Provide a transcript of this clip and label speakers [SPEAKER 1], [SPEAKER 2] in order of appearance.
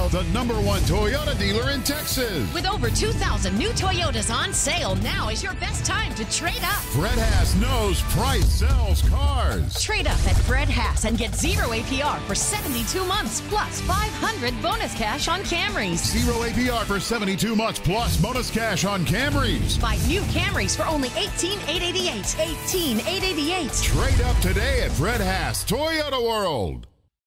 [SPEAKER 1] World,
[SPEAKER 2] the #1 Toyota dealer in Texas.
[SPEAKER 1] with over 2,000 new Toyotas on sale, now is your best time to trade up.
[SPEAKER 2] Fred Haas knows price sells cars.
[SPEAKER 1] Trade up at Fred Haas and get 0 APR for 72 months, plus 500 bonus cash on Camrys.
[SPEAKER 2] 0 APR for 72 months plus bonus cash on Camrys.
[SPEAKER 1] Buy new Camrys for only $18,888. $18,888.
[SPEAKER 2] Trade up today at Fred Haas Toyota World.